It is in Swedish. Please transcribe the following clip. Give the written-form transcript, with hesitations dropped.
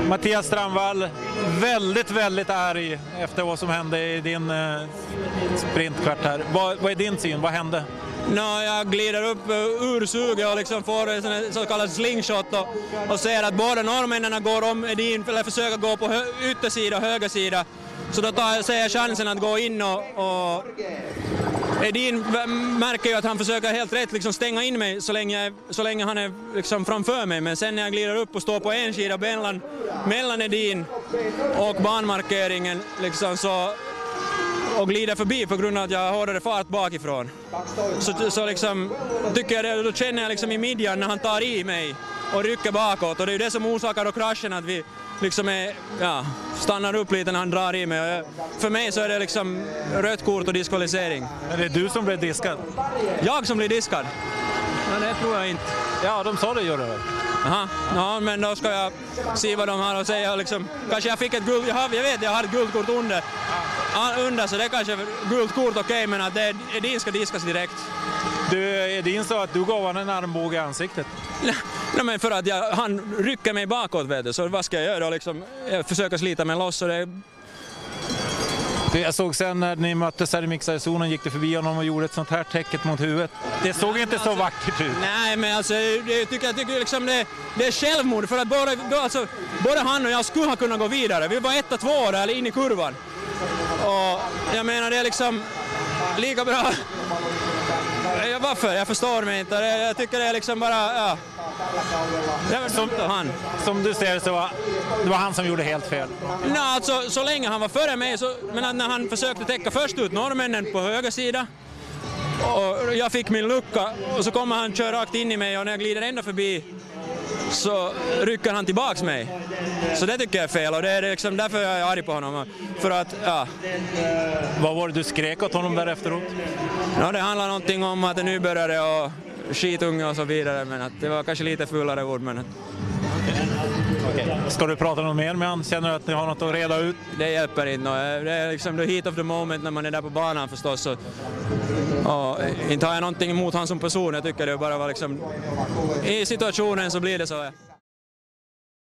Mattias Strandvall, väldigt arg efter vad som hände i din sprintkvart här. Vad är din syn? Vad hände? Jag glider upp ur suget och liksom får en så kallad slingshot och ser att båda norrmännen går om Edin eller försöker gå på yttersida och högersida. Så då ser jag chansen att gå in och Edin märker ju att han försöker helt rätt liksom stänga in mig så länge han är liksom framför mig. Men sen när jag glider upp och står på en sida mellan Edin och banmarkeringen liksom och glider förbi på grund av att jag har hårdare fart bakifrån. Så liksom, tycker jag då känner jag liksom i midjan när han tar i mig och rycker bakåt. Och det är ju det som orsakar då kraschen, att vi liksom stannar upp lite när han drar i mig. För mig så är det liksom rött kort och diskvalificering. Är det du som blir diskad? Jag som blir diskad? Ja, det tror jag inte. Ja, de sa det, gör det. Aha. Ja, men då ska jag se vad de har att säga. Liksom, kanske jag fick ett guld, jag har ett guldkort under så det är kanske gult kort okej, men att Edin ska diskas direkt. Edin sa att du gav han en armbåge i ansiktet. Nej, men för att han rycker mig bakåt, vet du, så vad ska jag göra då? Liksom, jag försöker slita mig loss och det... Jag såg sen när ni möttes här i mixarzonen, gick det förbi honom och gjorde ett sånt här täcket mot huvudet. Det såg inte så vackert ut. Nej, men alltså, jag tycker liksom det är självmord, för att både han och jag skulle ha kunnat gå vidare. Vi var 1-2 eller in i kurvan. Och jag menar, det är liksom lika bra. Varför? Jag förstår mig inte. Jag tycker det är liksom bara... Som du ser så det var han som gjorde helt fel. Nej, alltså, så länge han var före mig, men när han försökte täcka först ut norrmännen på höger sida och jag fick min lucka och så kommer han köra rakt in i mig och när jag glider ända förbi så rycker han tillbaks mig. Så det tycker jag är fel och det är liksom därför jag är arg på honom. För att, Vad var det du skrek åt honom där efteråt? Ja, det handlar någonting om att det nu började och skitunge och så vidare, men att det var kanske lite fulare ord. Men... Okay. Ska du prata något mer med han? Känner du att ni har något att reda ut? Det hjälper inte. Det är liksom the heat of the moment när man är där på banan förstås. Och inte har jag någonting emot han som person. Jag tycker det bara var liksom... I situationen så blir det så.